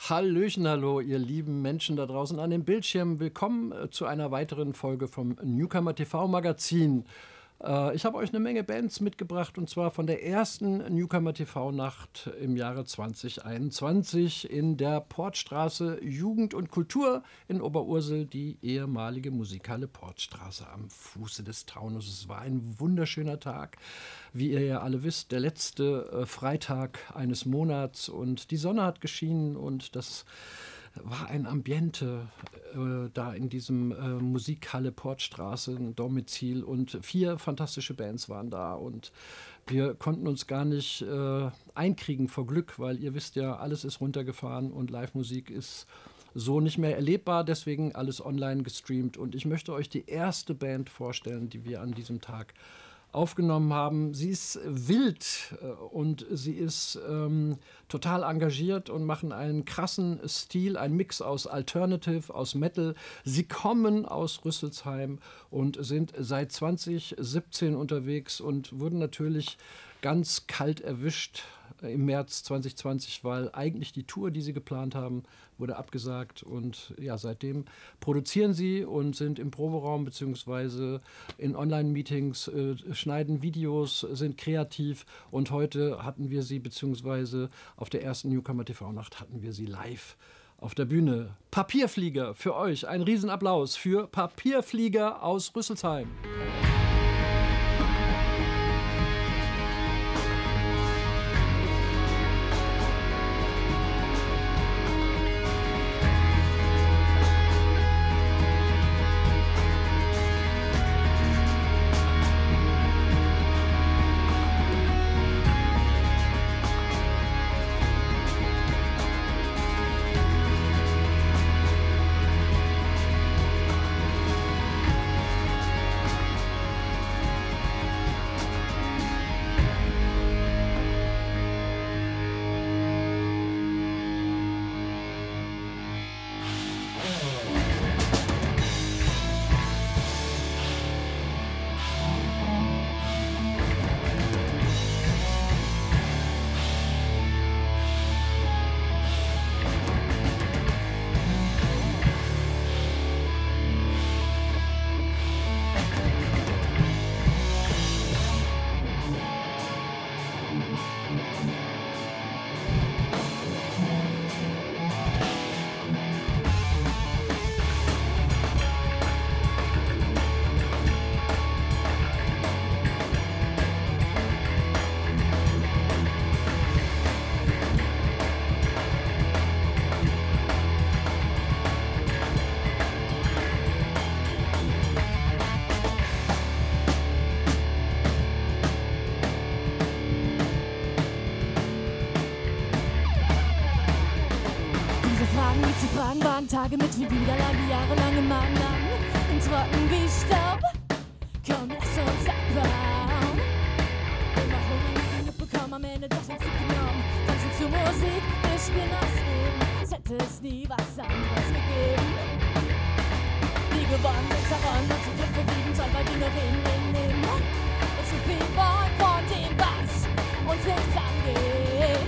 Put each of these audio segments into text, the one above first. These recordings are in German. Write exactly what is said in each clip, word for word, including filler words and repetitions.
Hallöchen, hallo, ihr lieben Menschen da draußen an den Bildschirmen. Willkommen äh, zu einer weiteren Folge vom Newcomer T V-Magazin. Äh, ich habe euch eine Menge Bands mitgebracht, und zwar von der ersten Newcomer T V-Nacht im Jahre zwanzig einundzwanzig in der Portstraße Jugend und Kultur in Oberursel, die ehemalige Musikhalle Portstraße am Fuße des Taunus. Es war ein wunderschöner Tag. Wie ihr ja alle wisst, der letzte äh, Freitag eines Monats, und die Sonne hat geschienen und das war ein Ambiente äh, da in diesem äh, Musikhalle Portstraße, ein Domizil, und vier fantastische Bands waren da und wir konnten uns gar nicht äh, einkriegen vor Glück, weil ihr wisst ja, alles ist runtergefahren und Live-Musik ist so nicht mehr erlebbar, deswegen alles online gestreamt, und ich möchte euch die erste Band vorstellen, die wir an diesem Tag aufgenommen haben. Sie ist wild äh, und sie ist ähm, total engagiert und machen einen krassen Stil, einen Mix aus Alternative, aus Metal. Sie kommen aus Rüsselsheim und sind seit zwanzig siebzehn unterwegs und wurden natürlich ganz kalt erwischt im März zwanzig zwanzig, weil eigentlich die Tour, die sie geplant haben, wurde abgesagt, und ja, seitdem produzieren sie und sind im Proberaum bzw. in Online-Meetings, äh, schneiden Videos, sind kreativ, und heute hatten wir sie, beziehungsweise auf der ersten Newcomer T V-Nacht hatten wir sie live auf der Bühne. Papierflieger für euch, ein Riesenapplaus für Papierflieger aus Rüsselsheim. Waren Tage mit viel Niederlage, jahrelange Magen an, und trocken wie Staub. Komm, lass uns abbauen. Immer Hunger bekommen, am Ende doch den Zug genommen. Tanzen zur Musik, wir spielen das Leben, als hätte es nie was anderes gegeben. Wie gewonnen, sind zerronnen und zum Glück verblieben, soll bei Dinge reden, reden, reden. Und zu viel wollen von dem, was uns nichts angeht.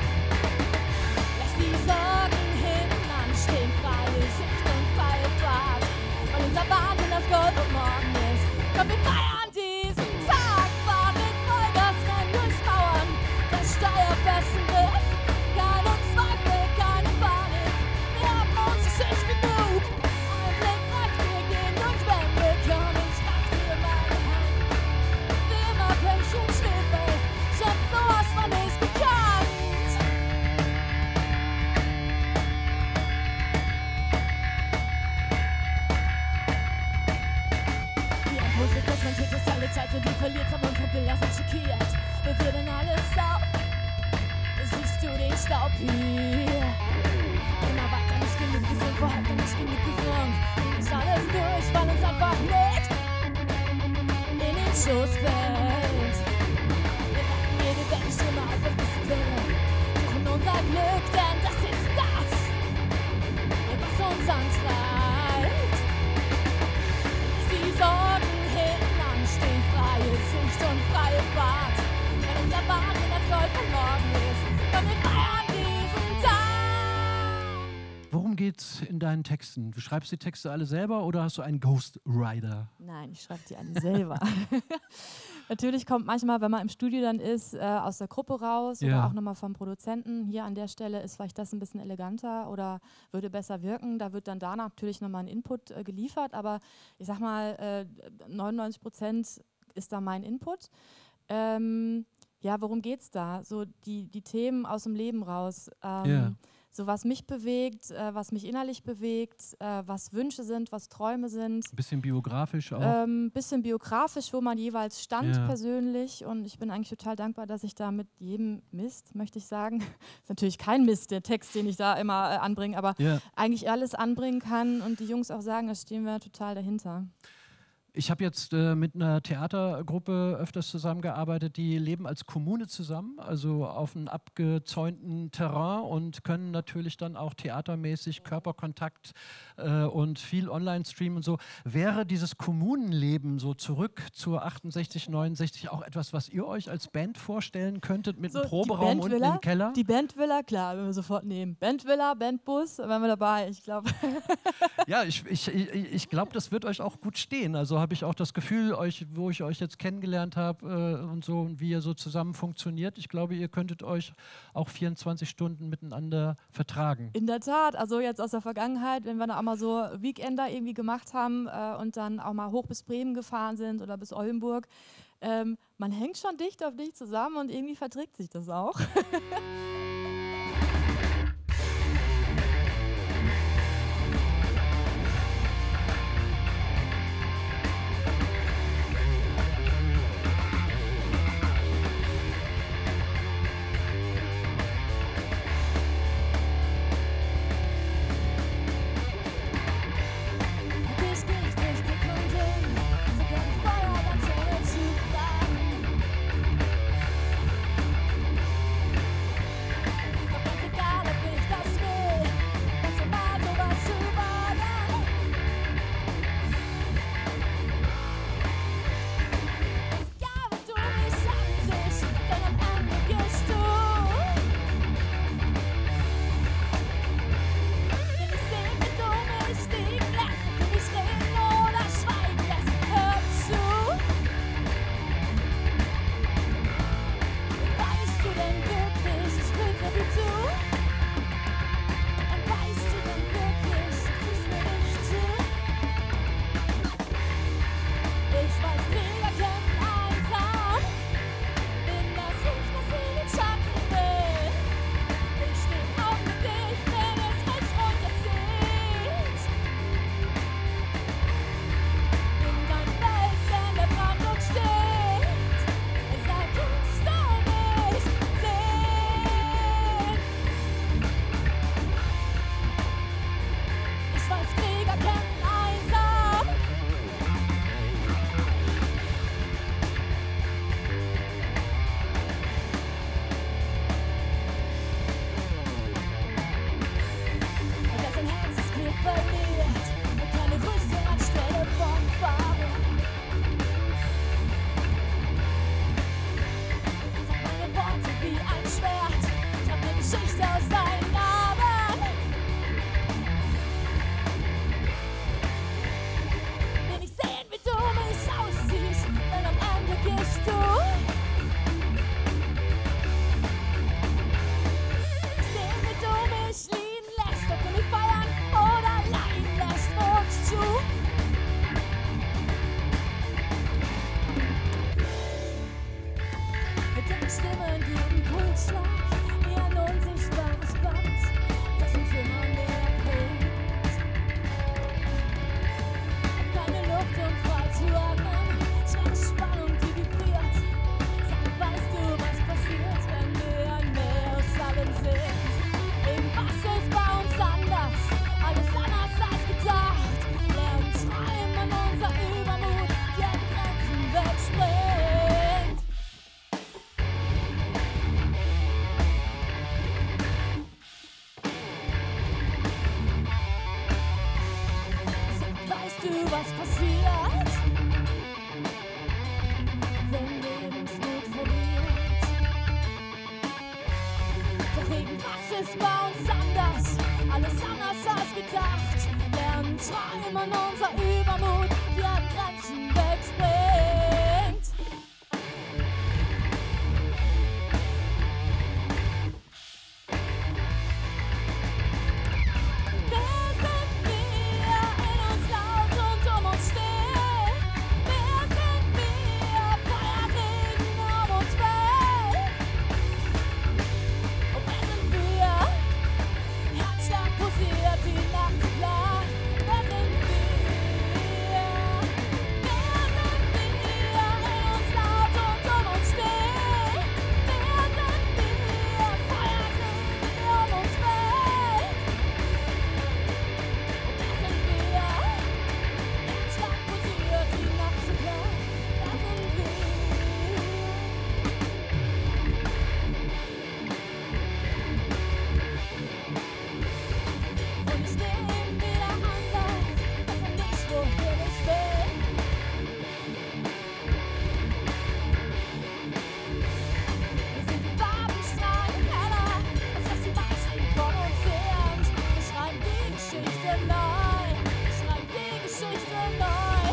Lass die Sorgen stehen, freie Sicht und freie Fahrt. Und unser Warten, das Gold und morgen ist. Komm, wir feiern diesen Tag. Fahren mit Vollgas, rennen durch Mauern. Der steuerfesten Griff. Keine Zweifel, keine Panik. Wir haben uns, es ist genug. Ein Blick reicht, wir gehen durch Wände. Komm, ich reich dir meine Hand. Wie immer Pech und Schnippel. Ich hab sowas von nicht gekannt. Man tut es alle Zeit und die verliert, aber unsere Bilder sind schockiert. Wir wirbeln alles auf. Siehst du den Staub hier? Immer weiter, nicht genug gesehen, vor heute nicht genug gerungen. Ging ist alles durch, weil uns einfach nicht in den Schoß fällt. Wir retten jede Wellenstimme auf, was wissen will. Suchen unser Glück, denn das ist das, was uns antreibt. Die Sorgen stehen, freie Sicht und freie Fahrt. Wenn unser Warten das Gold von morgen ist, dann wir feiern diesen Tag. geht's in deinen Texten? Du schreibst die Texte alle selber oder hast du einen Ghostwriter? Nein, ich schreibe die alle selber. Natürlich kommt manchmal, wenn man im Studio dann ist, äh, aus der Gruppe raus Ja. oder auch nochmal vom Produzenten. Hier an der Stelle ist vielleicht das ein bisschen eleganter oder würde besser wirken. Da wird dann danach natürlich nochmal ein Input äh, geliefert, aber ich sag mal, äh, neunundneunzig Prozent ist da mein Input. Ähm, ja, worum geht's da? So die, die Themen aus dem Leben raus. Ähm, Ja. So was mich bewegt, äh, was mich innerlich bewegt, äh, was Wünsche sind, was Träume sind. Ein bisschen biografisch auch. Ein ähm, bisschen biografisch, wo man jeweils stand Ja. persönlich. Und ich bin eigentlich total dankbar, dass ich da mit jedem Mist, möchte ich sagen, ist natürlich kein Mist, der Text, den ich da immer äh, anbringe, aber Ja. eigentlich alles anbringen kann und die Jungs auch sagen, da stehen wir total dahinter. Ich habe jetzt äh, mit einer Theatergruppe öfters zusammengearbeitet, die leben als Kommune zusammen, also auf einem abgezäunten Terrain und können natürlich dann auch theatermäßig Körperkontakt äh, und viel Online-Stream und so. Wäre dieses Kommunenleben so zurück zur achtundsechzig, neunundsechzig auch etwas, was ihr euch als Band vorstellen könntet mit So, einem die Proberaum unten Bandvilla, im Keller? Die Bandvilla, klar, wenn wir sofort nehmen. Bandvilla, Bandbus, wären wir dabei, ich glaube. Ja, ich, ich, ich, ich glaube, das wird euch auch gut stehen. Also habe ich auch das Gefühl, euch, wo ich euch jetzt kennengelernt habe äh, und so, und wie ihr so zusammen funktioniert. Ich glaube, ihr könntet euch auch vierundzwanzig Stunden miteinander vertragen. In der Tat, also jetzt aus der Vergangenheit, wenn wir da auch mal so Weekender irgendwie gemacht haben äh, und dann auch mal hoch bis Bremen gefahren sind oder bis Oldenburg, ähm, man hängt schon dicht auf dicht zusammen und irgendwie verträgt sich das auch. alles anders als gedacht. Lernen träumen, unser Übermut, wir an Grenzen wegspringt. Wer sind wir? In uns laut und um uns still. Wer sind wir? Feuerregen um uns Welt. Und wer sind wir? Herzschlag pulsiert, die Nacht so klar. Wer sind wir? Wer sind wir? In uns laut und um uns still. Wer sind wir? Feuerregen um uns Welt. Und wer sind wir? Herzschlag pulsiert, die Nacht so klar. Wer sind wir? Und ich nehm wieder Anlauf, dass er nicht wohin ich will. Wir sind die Farbenstrahlen heller, als was die meisten von uns sind. Wir schreiben die Geschichte neu, wir schreiben die Geschichte neu.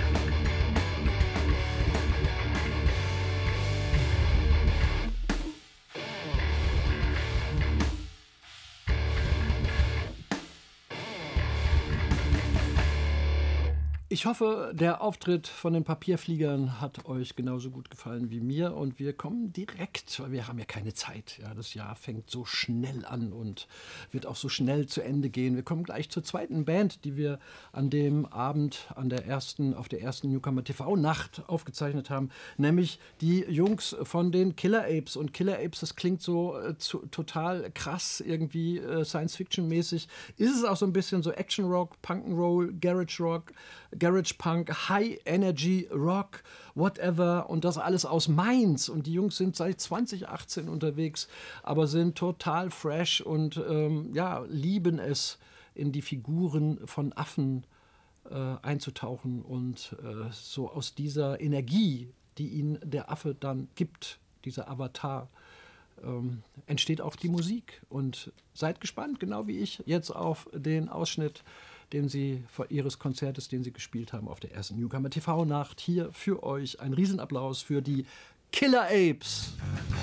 Ich hoffe, der Auftritt von den Papierfliegern hat euch genauso gut gefallen wie mir und wir kommen direkt, weil wir haben ja keine Zeit. Ja, das Jahr fängt so schnell an und wird auch so schnell zu Ende gehen. Wir kommen gleich zur zweiten Band, die wir an dem Abend an der ersten, auf der ersten Newcomer T V-Nacht aufgezeichnet haben, nämlich die Jungs von den Killer Apes. Und Killer Apes, das klingt so äh, zu, total krass, irgendwie äh, Science-Fiction-mäßig. Ist es auch so ein bisschen so Action-Rock, Punk'n'Roll, Garage-Rock, Garage Punk, High Energy Rock, whatever und das alles aus Mainz und die Jungs sind seit zwanzig achtzehn unterwegs, aber sind total fresh und ähm, ja, lieben es, in die Figuren von Affen äh, einzutauchen und äh, so aus dieser Energie, die ihnen der Affe dann gibt, dieser Avatar, ähm, entsteht auch die Musik und seid gespannt, genau wie ich, jetzt auf den Ausschnitt, den sie von ihres Konzertes, den sie gespielt haben auf der ersten Newcomer T V-Nacht. Hier für euch ein Riesenapplaus für die Killer Apes.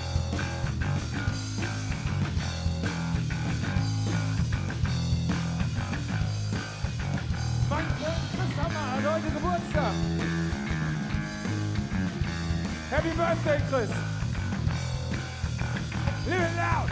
Mein Freund Chris Hammer hat heute Geburtstag. Happy Birthday, Chris. Live it loud.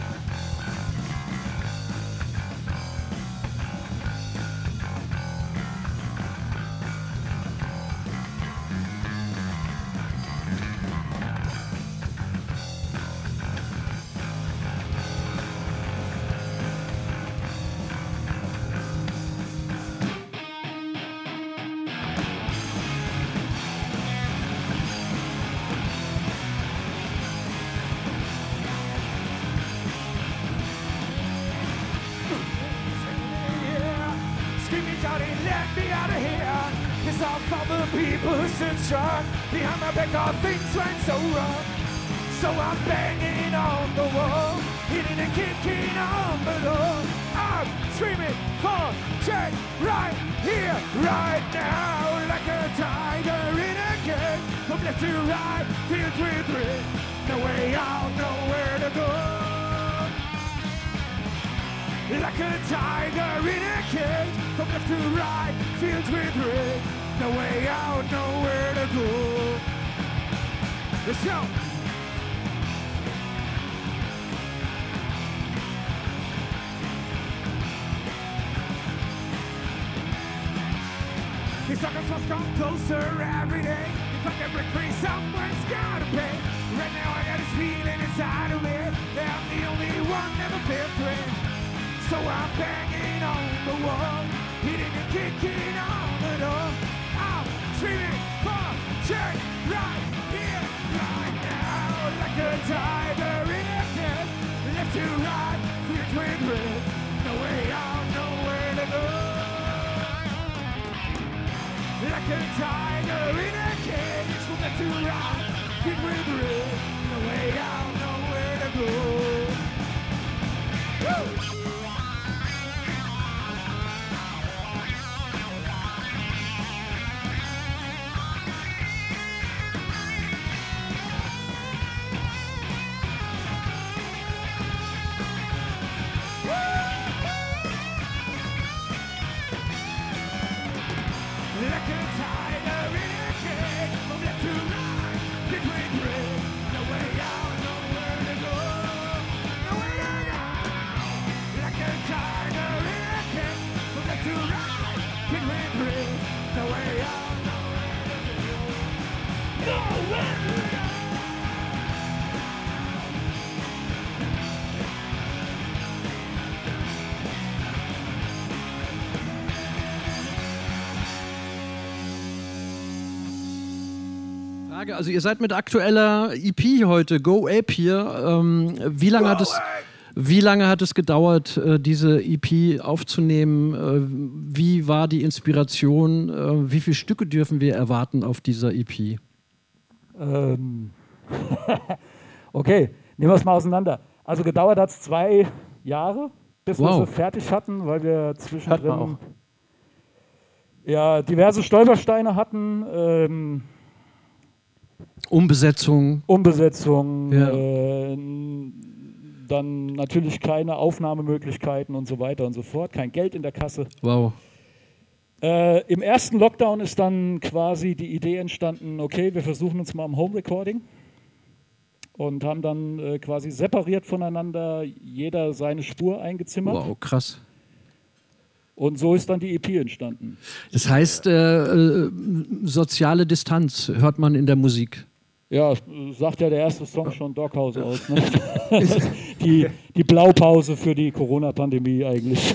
People who stood strong behind my back, all things went so wrong. So I'm banging on the wall, hitting and kicking on the door. I'm screaming for change right here, right now, like a tiger in a cage. From left to right, filled with red, no way out, nowhere to go. Like a tiger in a cage, from left to right, filled with red. No way out, nowhere to go. Let's go. These suckers must come closer every day. If I can break free, someone's gotta pay. Right now I got this feeling inside of me that I'm the only one never felt threat. So I'm banging on the wall, hitting and kicking on the door. Screaming for change right here, right now, like a tiger in a cage. Left to right, filled with red. No way out, nowhere to go. Like a tiger in a cage. From left to right, filled with red. No way out, nowhere to go. Woo! Frage, also ihr seid mit aktueller E P heute, Go Ape hier. Ähm, wie lange hat es... Wie lange hat es gedauert, diese E P aufzunehmen? Wie war die Inspiration? Wie viele Stücke dürfen wir erwarten auf dieser E P? Ähm okay, nehmen wir es mal auseinander. Also gedauert hat es zwei Jahre, bis wow. wir sie fertig hatten, weil wir zwischendrin ja, diverse Stolpersteine hatten. Ähm Umbesetzung. Umbesetzung. Ja. Äh, Dann natürlich keine Aufnahmemöglichkeiten und so weiter und so fort, kein Geld in der Kasse. Wow. Äh, Im ersten Lockdown ist dann quasi die Idee entstanden, okay, wir versuchen uns mal am Home Recording und haben dann äh, quasi separiert voneinander jeder seine Spur eingezimmert. Wow, krass. Und so ist dann die E P entstanden. Das heißt, äh, äh, soziale Distanz hört man in der Musik. Ja, sagt ja der erste Song schon Doghouse aus. Ne? die, die Blaupause für die Corona-Pandemie eigentlich.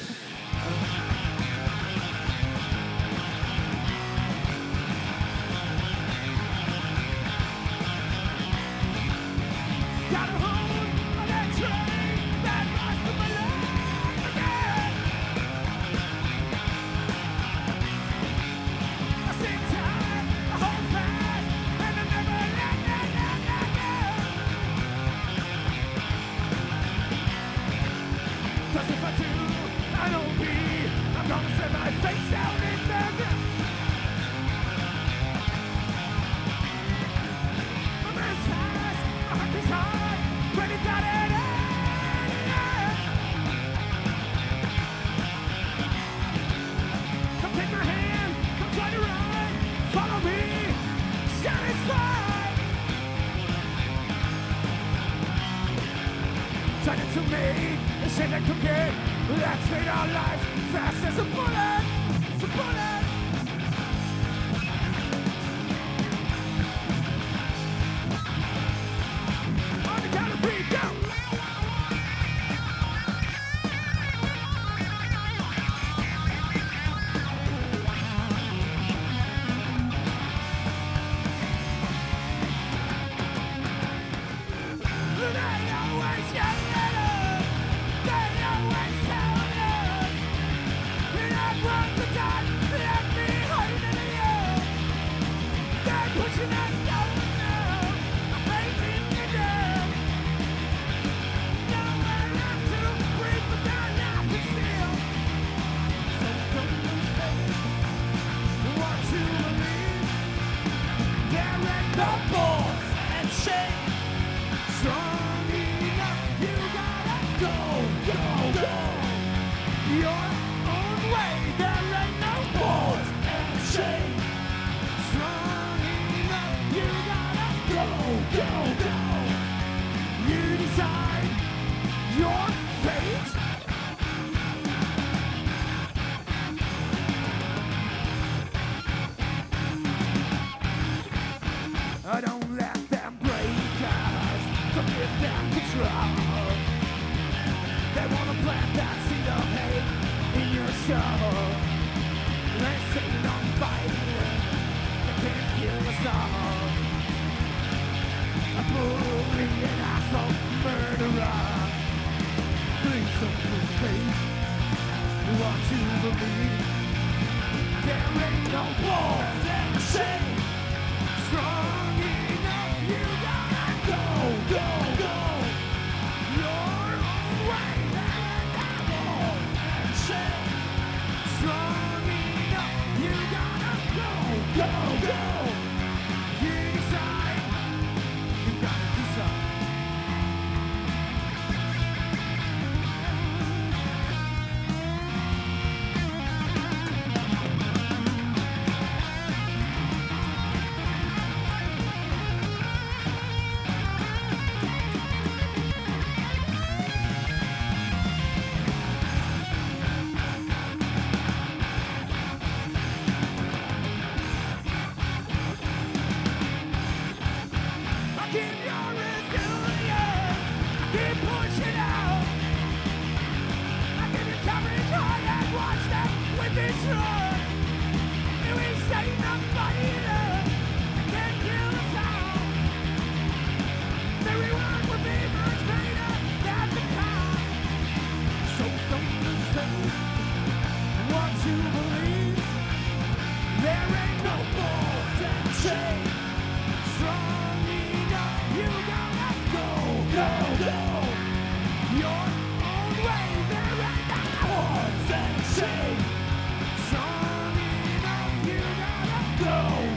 It will save nobody love. I can't kill the sound.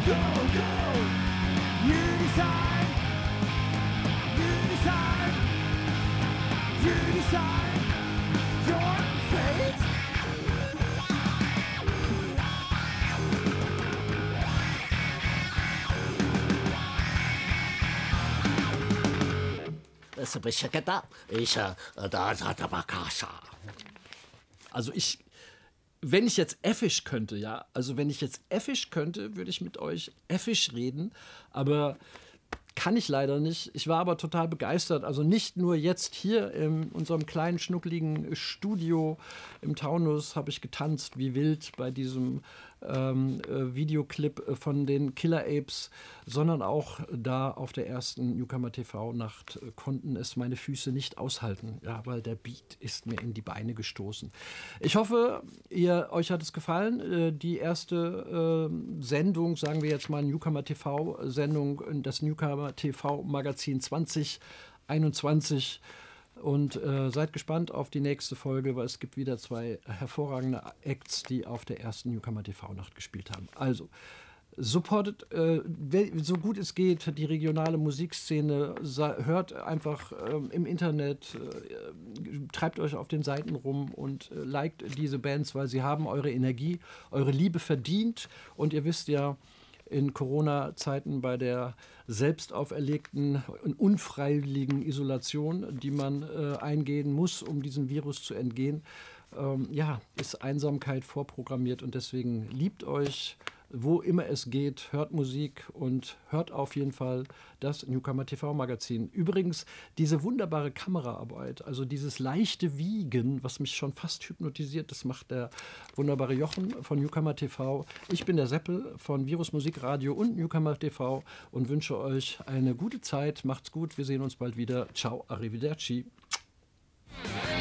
Go, go. You decide. You decide. You decide your fate. Also ich, wenn ich jetzt Effisch könnte, ja, also wenn ich jetzt Effisch könnte, würde ich mit euch Effisch reden, aber kann ich leider nicht. Ich war aber total begeistert. Also nicht nur jetzt hier in unserem kleinen, schnuckligen Studio im Taunus habe ich getanzt wie wild bei diesem ähm, äh, Videoclip von den Killer Apes, sondern auch da auf der ersten Newcomer T V-Nacht äh, konnten es meine Füße nicht aushalten, ja, weil der Beat ist mir in die Beine gestoßen. Ich hoffe, ihr, euch hat es gefallen. Äh, die erste äh, Sendung, sagen wir jetzt mal Newcomer T V-Sendung, das Newcomer T V-Magazin zwanzig einundzwanzig. Und äh, seid gespannt auf die nächste Folge, weil es gibt wieder zwei hervorragende Acts, die auf der ersten Newcomer T V-Nacht gespielt haben. Also, supportet, äh, so gut es geht, die regionale Musikszene, hört einfach äh, im Internet, äh, treibt euch auf den Seiten rum und äh, liked diese Bands, weil sie haben eure Energie, eure Liebe verdient. Und ihr wisst ja, in Corona-Zeiten bei der selbst auferlegten und unfreiwilligen Isolation, die man äh, eingehen muss, um diesem Virus zu entgehen, ähm, ja, ist Einsamkeit vorprogrammiert und deswegen liebt euch, wo immer es geht, hört Musik und hört auf jeden Fall das Newcomer T V-Magazin. Übrigens, diese wunderbare Kameraarbeit, also dieses leichte Wiegen, was mich schon fast hypnotisiert, das macht der wunderbare Jochen von Newcomer T V. Ich bin der Seppel von Virus Musikradio und Newcomer T V und wünsche euch eine gute Zeit. Macht's gut, wir sehen uns bald wieder. Ciao, arrivederci.